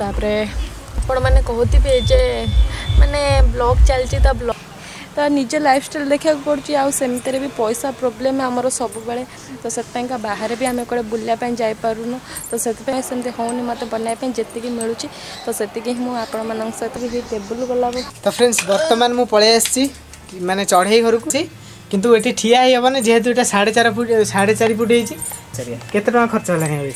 तापरे आपण मैंने कहते जे माने ब्लॉग चलती तो ब्लॉग तो निज लाइफस्टाइल देखा पड़ी आमती भी पैसा प्रोब्लेम आमर सब बेले तो से बाहर भी आम कड़े बुलापाई जापरूनु तो से होनी मत बनाई जी मिलूँ तो से आपण सहित भी टेबुल गला। तो फ्रेंड्स बर्तमान मुझे पलि आसी माने चढ़ई घर को किंतु ये ठिया ही हेनी जेहेतु ये 4.5 फुट 4.5 फुट केते टका खर्च है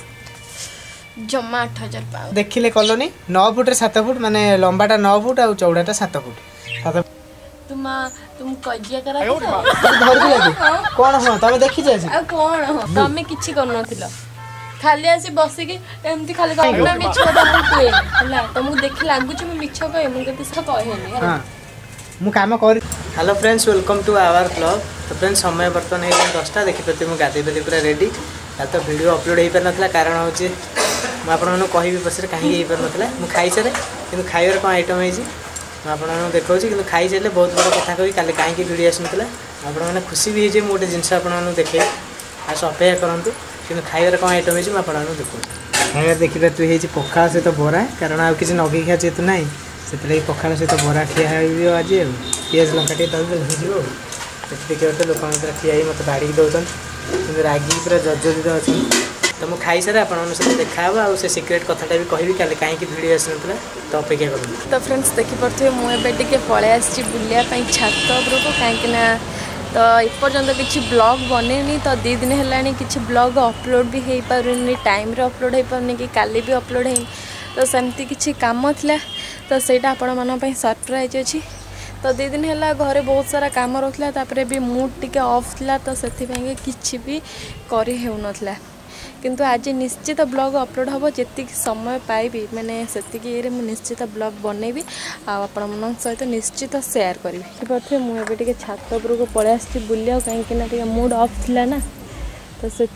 जमा 8000 देखिले कलोनी 9 फुट 7 फुट माने लंबाटा 9 फुट और चौड़ाटा 7 फुट तुम कजिया करा धर भी लगे कौन हो तमे देखि जाय छी कौन हो तमे किछि करन थिला खाली आसी बसिकी एमती खाली कहना मिछ कहए हला तुमको देखि लागु छ मैं मिछ कहए मुझे किछ कहएनी हां मु काम कर। Hello friends welcome to our blog. तो फ्रेंड्स समय बर्तन है 10टा देखिपे मु गाधे बेले पूरा रेडी तो वीडियो अपलोड हो पार नथला कारण होचे मु आपन कहबी पसरे कहीं हो पार नथला मु खाई सारे किंतु खाइबार कोन आइटम है मैं आपको देखा कि खाई सारे बहुत बड़ा कथा कही काली कहीं वीडियो आसना आपण मैंने खुशी भी है गोटे जिनस आपको देखे आज अपेक्षा करूँ कि खाइबार कौन आइटम है आपको देखो खाइबार देखिए तु है पखाड़ सहित बरा कारण आ कि नगे खा जेहतु ना से पखाड़ सहित बरा ठिया आज पिज लंका टे हो देखिए लोक ठिया मत बाड़ी दौरान कि रागी पूरा जर्जरित अच्छी तो मुझे खाई सारे आपन सहित देखा से सिक्रेट कथाटा भी कहबी कहीं वीडियो आसना तो अपेक्षा करूँ। तो फ्रेंड्स देखिपे मुझे पलि आसी बुलायापी छात उपरको कहीं तो एपर्यंत किसी ब्लॉग बनेनी तो 2 दिन है किसी ब्लॉग अपलोड भी हो पारे टाइम अपलोड हो पारे कि काली भी अपलोड है तो सेमती किसी काम थिला तो सेटा आपण मन सरप्राइज अच्छी तो 2 दिन है घरे बहुत सारा काम रोला तापरे भी मूड टिके ऑफ थिला तो से किसी भी करी हेउ नथला किंतु आज निश्चित ब्लॉग अपलोड हम जी समय पाइबी मैंने से निश्चित ब्लॉग बनैबी आपण सहित निश्चित शेयर करी पड़े मुझे छात उपरको पलि आसी बुलिया कहीं मूड ऑफ थिला ना तो से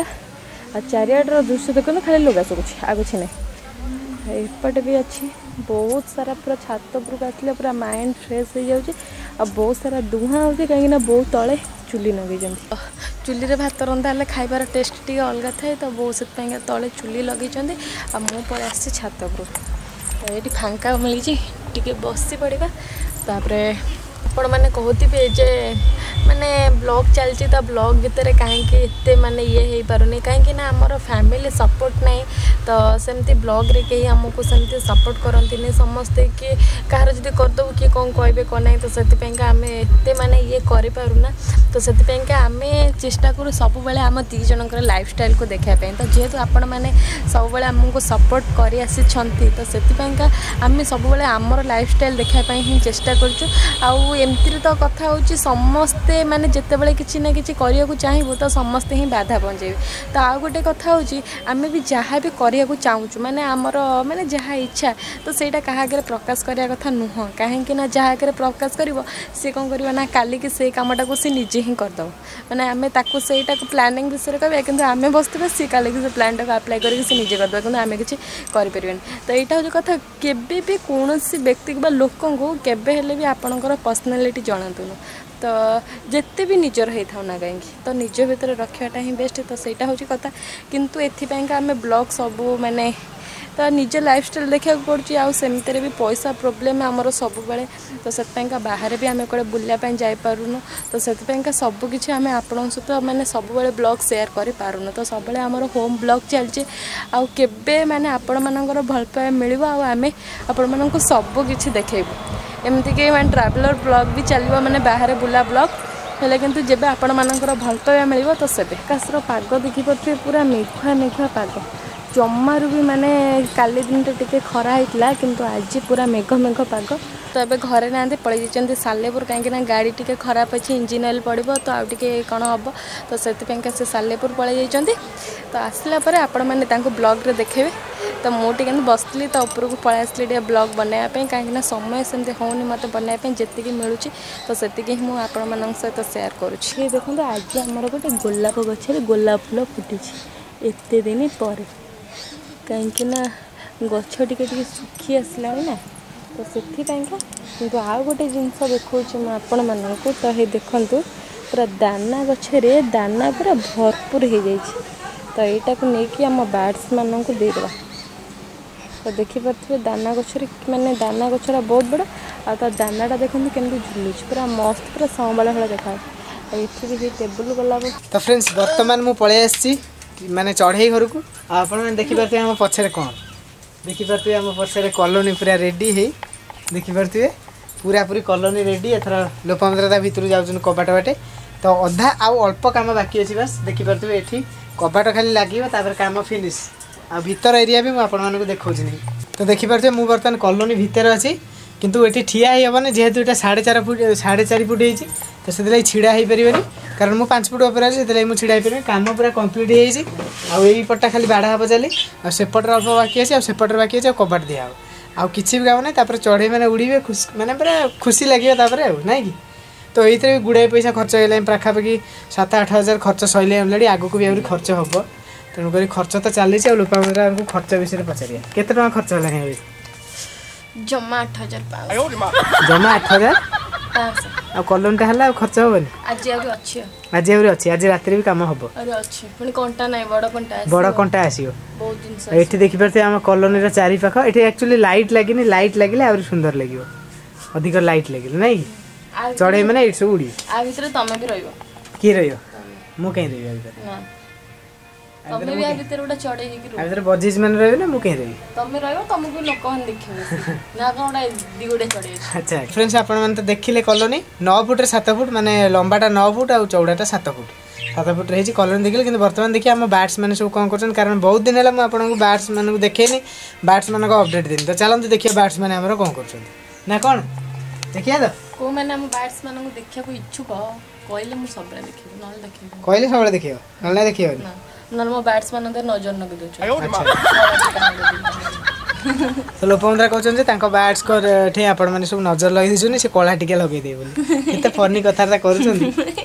चारिआडर दृश्य देखो खाली लुगा सुखुची आ कुछ नहीं एपटे भी अच्छी बहुत सारा पूरा छात उपरको आसले पूरा माइंड फ्रेश हो जाऊँगी आ बहुत सारा धुआं होती कहीं बहुत तले चुली नगे चुली रे भात रंधा हेल्ले खाइबार टेस्ट टी अलग थाए तो बहुत से तले चुली लगे आ मु पलि आसी छात उपरको ये फांका मिली टी बसी पड़ा तापर आपण मैंने कहते जे माने ब्लॉग चलती तो ब्लॉग भितर कहीं माने ये हो पारे कहीं आमर फैमिली सपोर्ट नहीं तो सेमती ब्लॉग रे कहीं आमको सेमती सपोर्ट करती समस्ते कि कहार जब करदेव किए कौन कहे कौन ना तो से आम एत माने ये करूना तो से आम चेष्टा करूँ सब बेले आम 2 जनकर लाइफस्टाइल को देखापी तो जेहेतु आपण मैंने सब बेले आमको सपोर्ट कर आसी तो से आम सब बेले आमर लाइफस्टाइल देखापी ही चेष्टा करूँ एमती तो कथा होची समस्ते माने जिते बड़े किसी ना कि करने को चाहबू तो समस्ते ही बाधा पहुँचे तो आउ गोटे कथा होची आम भी जहाँ भी करने को चाहूँ माने आमर माने जहाँ इच्छा तो सेटा क्या प्रकाश करने कथा नुह कहीं जहाँ प्रकाश कर सी कौन कर ना काली की से कमटा को सी निजे ही करदे मैंने आम सेटा प्लानिंग विषय कह कि आम बसते सी काली से प्लान टाक आप्लाय करके सी निजे करदे कि आम किसी करें तो यहाँ हूँ कथा केबे भी कौन व्यक्ति लोक को केबे हेले भी आपणकर पर्सनालिटी जनातुनु तो जिते भी निजर होता ना कहीं तो निज भीतर रखाटा ही बेस्ट तो सहीटा हूँ कथा किंतु एथिपाई आम ब्लॉग सबू माने तो निज लाइफस्टाइल देखा पड़ी आमती भी पैसा प्रोब्लेम आमर सब बेले तो से बाहर भी आम कड़े बुलापाई जापरूनु तो से सबकि आम आपण सहित मैंने सब बेले ब्लॉग शेयर करूँ तो सब आमर होम ब्लॉग चलचे आउ केबे माने आपण मानकर भल पाइबा मिलिबो आम आपण मानक सबकि देखैबू एमती कि मैं ट्रावेलर ब्लॉग भी चलो मैंने बाहर बुला ब्लॉग हेल्ले किंतु जेबे आपण मानकर भल पाइबा मिलिबो तो सेबे कासर पाग देखिपे पूरा मेघुआ मेघुआ पाग जमारू भी माने काली दिन तो टिके खरा होता किंतु आज पूरा मेघ मेघ पाग तो ये घरे ना पलि जाइए सालेपुर कहीं गाड़ी टी खराब अच्छी इंजिन ऑयल पड़ो तो आउ टे कौन हम तो से सालेपुर पलि जाइए तो आसला आपण मैंने ब्लॉग रे देखे तो मुझे बसली तो उपरको पलि आसली ब्लॉग बनायापी कहीं समय सेमती होनी मत बनायापी जी मिलूँ तो से मुझे सहित शेयर करुँची देखो आज आमर गोटे गोलाप गचर गोलाप फूल फुटी एत दिन पर कहीं गछ टे सुखी आसला ना तो से कि आउ गोटे जिनस देखा आपण मानक तो ये देखु पूरा दाना गछरे दाना पूरा भरपूर हो जाए तो यहाँ को लेकिन आम बार्ड्स मानक देदेबा तो देखिपे दाना गछर माने दाना गछरा बहुत बड़ा आ दानाटा देखते केमती झुलुच पूरा मस्त पूरा सांबाला भाई देखा ये टेबुल गला। तो फ्रेंड्स बर्तमान मु पळे आसी माने चढ़ई घर को आप देखिपे आम पछरे कौन देखिपे आम पछरे कॉलोनी पूरा रेडी है देखिपे पूरा पूरी कॉलोनी रेडी एथर लोपामुद्रा भितर जाऊँ कबाट बाटे तो अधा आउ अल्प काम बाकी अच्छी बस देखिपे ये कबाट खाली लगे काम फिनिश आ भीतर एरिया भी मुझे देखा नहीं तो देखिपे मुझे बर्तमान कॉलोनी भितर अच्छी किंतु ये ठिया ही हेनी जेहेतु ये 4.5 फुट 4.5 फुट होती तो से छिड़ा हो पारे कारण मुझे 5 फुट ऊपर अच्छे से मुझे छिड़ा हो पारे काम पूरा कम्प्लीट होई पटा खाली बाढ़ा हम चली आसेपटे अल्प बाकी अच्छे आसेपटे बाकी अच्छे कबाट दिया आउ किसी भी काम ना चढ़ई मैंने उड़े मैंने पूरा खुशी लगे ना कि तो ये भी गुड़ाए पैसा खर्च हो पाखापाखि 7-8 हज़ार खर्च सैले ऑलरेडी आगक भी आहरी खर्च हम तेणुक खर्च तो चली लोपामुद्रा खर्च विषय पचार केते टका खर्च है जमा 8,500 जमा 8,500 आ कॉलोनीटा है खर्च हेनी आज अच्छी आज रात भी कम हम बड़ कंटा आसो ये देखिपे आम कॉलोनी चारि पाख ये एक्चुअली लाइट लगे लाइट लगे आहरी सुंदर लगे अधिक लाइट लगे ना कि चढ़ई मैंने ये सब उड़ी किए रु कहीं रही बजेज मैंने रही ना मुझे रही अच्छा फ्रेंड्स आप देखिले कॉलोनी 9 फुट 7 फुट माने लंबाटा 9 फुट और चौड़ाटा 7 फुट रही कॉलोनी देखिए कि बर्तमान देखिए आम बैट्स मैंने सब कौन कर कारण बहुत दिन है मुझे बैट्स मान देखेनी बैट्स मान अपडेट देनी तो चलते देखिए बैट्स मैंने आम कौन कर कौन देखिए तो को मैंने हम बैट्स मान देखा इच्छुक कहले मुझे सब देखिए कहले सब देखिए ना देखिए ना मो बैट्स मान नजर नगे तो लोपामुद्रा कहते हैं बैट्स को आपण मैंने सब नजर लगे दीजिए से कला टिके लगे दे बोली फनी कथा कर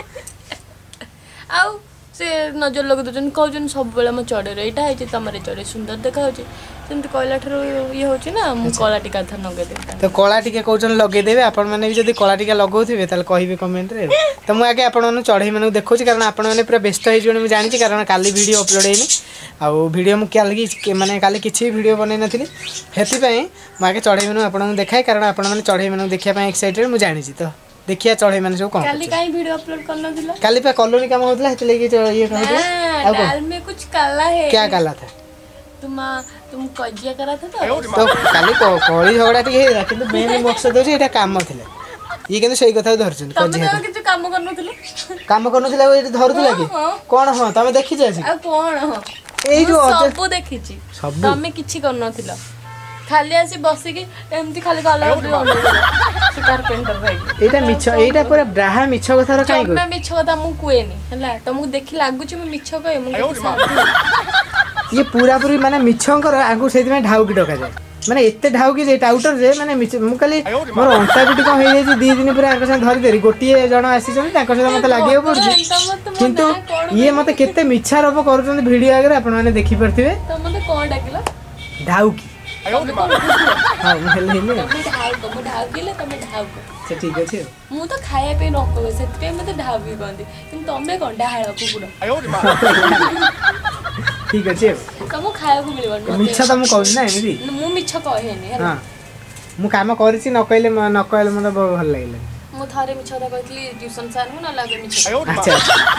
से नजर लगे दूसरी कहते सब बेले चढ़े यहाँ तुम चढ़े सुंदर देखा कहला ये होची ना मु कला टीका था नगे दे तो कला टीका कहउछन लगे देबे आपण माने भी जदी कला टीका लगाउथिबे ताल कहिबे कमेंट रे तो मु आगे आपण माने चढ़ई माने देखौची कारण आपण माने पूरा व्यस्त होई जण मु जानि छी कारण काली वीडियो अपलोड हेनी आ वीडियो मु काली माने काली किछि वीडियो बनै नथिली हेति पई मु आगे चढ़ई माने आपण देखाय कारण आपण माने चढ़ई माने देखिया पई एक्साइटेड मु जानि छी तो देखिया चढ़ई माने सब कोन काली काई वीडियो अपलोड करना थिला काली पे कॉलोनी काम होतला हेति लेके ये कहत दाल में कुछ काला है क्या काला था तुम कजिया करा था तो काली कली झगड़ा टी हेरा किंतु मेन मकसद होची एटा काम थिले ये किंतु सही कथा धरछन कजिया तो किछ काम करनथिला ए धरथिला कि कोन हो तमे देखि जाछि आ कोन हो ए जो सब देखि छी तमे किछ करनथिला खाली आसी बसी की एमती खाली काला से कारपेंटर भाई एटा मिछ एटा पूरा ब्राहा मिछ कथा र काई मैं मिछ कथा मु कुएनी हला तुमको देखि लागु छी मैं मिछ कहे मु ये पूरा पूरी माने मिछंकर आगु से ढाउकी डका जाए माने एते ढाउकी जे टाउटर जे माने मु खाली मोर अंटा पिटी कोन हो जाई 2 दिन पूरा आंक से धरि देरी गोटिए जण आसी छन तांक से मते लागियो पड़छि किंतु ये मते केते मिछा रब करूछन वीडियो आगे आपण माने देखि परथिबे तो मते कोन डाकिला ढाउकी हां हेले तुम ढाउकीले तुम ढाउको से ठीक अछि मु तो खाया पे नको से पे मते ढाउकी गंदी किंतु तमे कोन डाहाळ कुकुड़ ठीक अच्छे तुम खाया को मिलबन मिछा तो मु कहू ना एमदी मु मिछा कहेनी हां मु काम करछि न कहले मते भल लागले मु थारे मिछा कहतली ट्यूशन सार मु न लागे मिछा अच्छा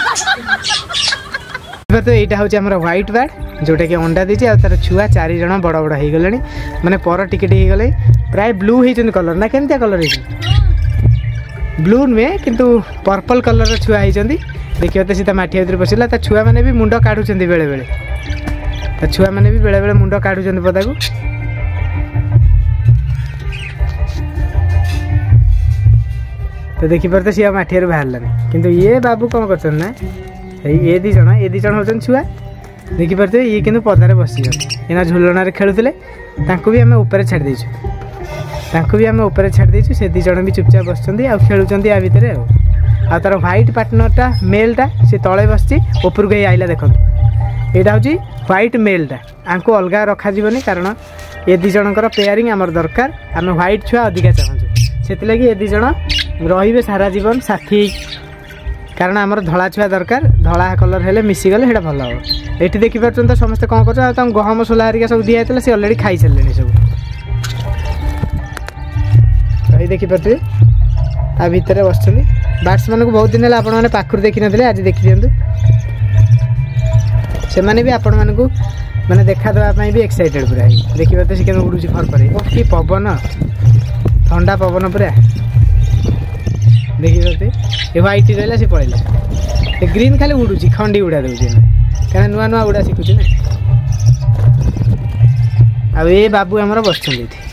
तो यहाँ हूँ आम व्हाइट बार्ड जोटा कि अंडा देती आ तार छुआ 4 जण बड़ बड़ हो गले माने पर टिकेट हो गले प्राय ब्लू होती कलर ना केमती कलर ब्लू नुहे किंतु पर्पल कलर छुआ होती देखिए तो सीधा माठी भर पशिला ता छुआ मैंने भी मुंड काढ़ुं बेले बेले छुआ मैंने भी बेले बेले मुंड काढ़ुं पदा को तो देखिपार तो सी माठी बाहर किंतु ये बाबू कौन कर ना ये 2 जण होचन छुआ देखिपारे ये किंतु पदारे बसी एना झुलना खेलुले भी आम ऊपर छाड़ देचु भी आम ऊपर छाड़ देचु से 2 जण भी चुपचाप बस खेलुंट आ भितर आ तार व्हाइट पार्टनरटा मेलटा से तले बसची ऊपर को आइला देखो यहाँ हूँ व्हाइट मेलटा आंको अलग रखा जीवनी कारण ये 2 जनकर पेयरिंग आमर दरकार आम व्हाइट छुआ अधिका चाहूँ से लगी ये 2 जण रे सारा जीवन साथी कारण आमर धला छुआ दरकार धला कलर हेले मिसीगले सेटा भल हम ये देखिपार तो समस्ते कौन कर गहम सोला हरिका सब दिखाई सी अलरेडी खाई सारे सब ये देखिपे ता भितर बस बार्ड्स मान को बहुत दिन है आपने पाखर देखी ना आज देखी दिंतु से मैंने भी आपण मानक मैंने देखा देवाई भी एक्साइटेड पूरा देखिए तो सी उड़ू फरफर कि पवन ठंडा पवन पूरा देखिए ये व्हाइट रहा सी पड़ेगा ग्रीन खाली उड़ू खंडी उड़ा दूसरी क्या नुआ नुआ उड़ा शिखुची ना आ बाबू आमर बस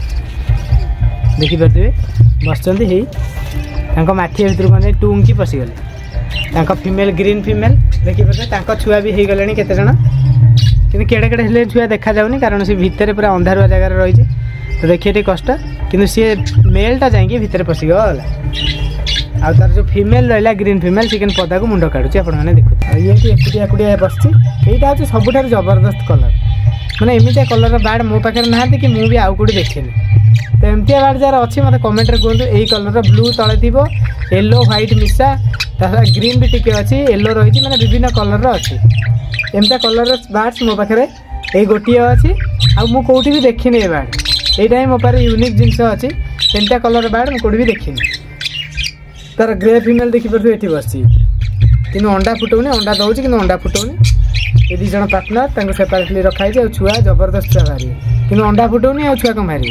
देखिपे बस माठी भर कौन टूंगी पशिगले फीमेल ग्रीन फीमेल देखिए छुआ भी हो गले केते जण कि केड़े केड़े हेले छुआ देखा जाऊनी कारण सी भितर पूरा अंधारुआ जगार रही तो देखिए टे कष्ट कि सी मेलटा जाइए भितर पशिगला आ तार जो फीमेल रहा ग्रीन फीमेल सी पदा को मुंड काटुची आपने देखो ये एकुटिया एकुटिया बस यहाँ हूँ सबुठ जबरदस्त कलर मैंने एमती कलर बार्ड मो पाखे ना कि मुझे भी आउ कौटी देखेनि तो एमती बार्ड जार अच्छी मतलब कमेंट कहूँ यही कलर ब्लू तले थी येलो व्हाइट मिसा ग्रीन भी टिके अच्छी येलो रही मैंने विभिन्न कलर अच्छी एमती कलर बार्ड्स मो पाखे यही गोटे अच्छी आउटी भी देखनी ये बार्ड यही मो पाखे यूनिक जिनस अच्छी एमती कलर बार्ड मुझे भी देखनी तार ग्रे फीमेल देखिपे ये बस कि अंडा फुटाऊनी अंडा दौर कि अंडा फुटाऊनी ये दी जन पार्टनर सेपरेटली रखाई और छुआ जबरदस्त छुआ बाहर कि अंडा फुटाऊनी छुआ कौन बाहर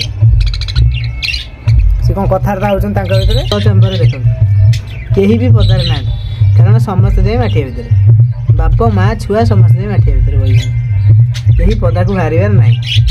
सी कौन कथबार्ता होते चंबर देख कहीं भी पदार ना कारण समस्त जाए माठिया भितर बाप माँ छुआ समस्त जाए माठिया भितर बही कहीं पदा को बाहर ना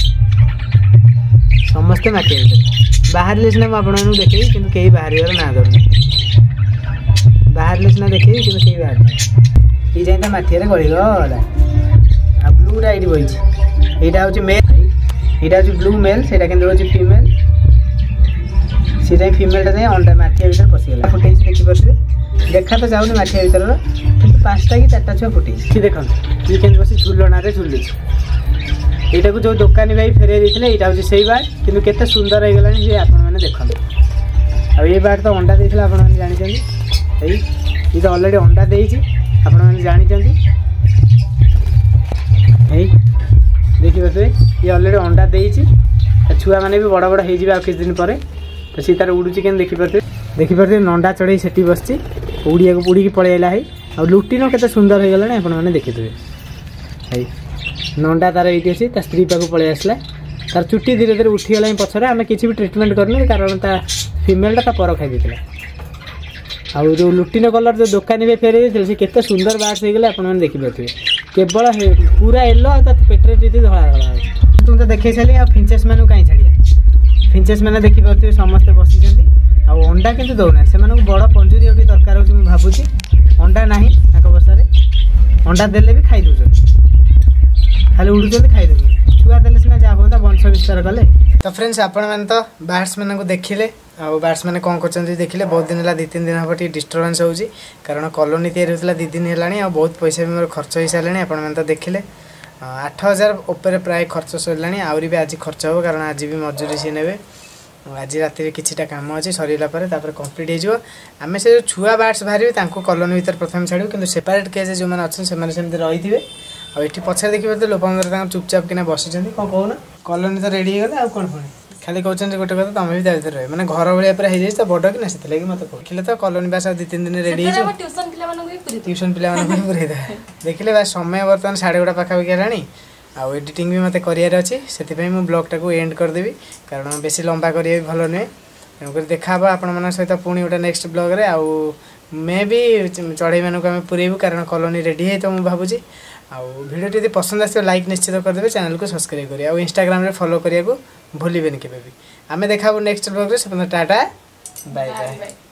समस्ते माठिया भितर बाहर सीना मुझे देखे कि कहीं बाहर ना दौर बाहर सीना देखे कि कहीं बाहर ये जाए माठिया गलीगला ब्लूटा ये बही यहाँ हूँ मेल यहाँ हूँ ब्लू मेल से हूँ फीमेल सीधा फीमेलटा जाए अंडा माठिया भर पशिगला फुटे देखिपे देखा तो जाऊनी माठिया भर कि 5टा कि 4टा छुआ फुटे कि देख ये केमती बस झुलनारे झुलुची यहाँ को जो दुकानी भाई फेरे देते यहाँ हूँ से बार्ड कि केते सुंदर हो गलानी ये आपने देखते आ ये बार्ड तो अंडा देते आपने जानते ये तो अलरेडी अंडा देती आपने जानते देखिए ये अलरेडी अंडा देती छुआ मैंने भी बड़ बड़ हो किस दिन पर तो सी तार उड़ूची के देखिपे नंडा चढ़ई से बस उड़िया को उड़ी पलैला है और लुटिन के सुंदर हो गला आपने देखिए है नंडा तार ये अच्छी स्त्री पाक पलि आसला तार चुट्टी धीरे धीरे उठीगला पछरे आम कि भी ट्रिटमेंट करनी कारण ता फीमेलटा पर खाई देता आउ जो लुटिन कलर जो दुकानी भी फेरे देते सी केते सुंदर बार्ड्स हो गले आपने देखिपे केवल पूरा येलो आ पेटर जी धला धला तुम तो देखे सारी आ फिंचेस मैंने कहीं छाड़िया फिंचेस मैंने देखिपे समस्ते बसी अंडा कि दौना से बड़ पंजुरी भी दरकार हो भावुँ अंडा ना बसार अंडा देले भी खाई दौर खाली उड़ुच खाई दौर छुआ देले सीना जहाँ हाँ वंश विस्तार कले तो फ्रेंड्स आपण मैंने तो बार्ड्स मान को देखिले बार्ड्स मैंने कौन कर देखिले बहुत दिन है 2-3 दिन हम डिस्टर्बेंस होची कारण कॉलोनी तैयारी होता 2 दिन है बहुत पैसा भी मोर खर्च हो सारे आपण मैंने तो देखिले 8,000 ऊपर प्राय खर्च सरला आहरी भी आज खर्च हो कारण आज भी मजूरी सी ने आज रात किसी काम अच्छे सरला कम्प्लीट हो आम से छुआ बार्ड्स बाहर कॉलोनी भर प्रथम छाड़ू कि सेपरेट केज जो मैंने अच्छे से रही थे और पछाड़ देखिए लोक चुपचाप किना बसी कौन कहना कॉलोनी तो रेडी हो गला कौन पुणी खाली कहते गोटे कथा तुम भी दायित्व रहे मैंने घर भाया पूरा हो जाए बड़ कि ना से मत देखिले तो कॉलोनी बास 2-3 दिन रेडी ट्यूशन पिला पूरे देखिले बास समय बर्तमान 11:30 पाखापाखि है आउ एडिटिंग भी मत करार अच्छी से मुझे ब्लॉगटा को एंड करदेवी कारण बेसी लंबा करिए भल नुहे तेणुक देखा आपण सहित पुणी गोटे नेक्स्ट ब्लॉग आउ मे भी चढ़ई मानक आम पुरेबू कारण कॉलोनी रेडी है तो मुझे भावुँ आउ वीडियो यदि पसंद आस लाइक निश्चित करदे चैनल को सब्सक्राइब करें और इंस्टाग्राम रे फॉलो करिया को भूलिबेनी केबे भी आमे देखा नेक्स्ट ब्लॉग रे टाटा बाय बाय।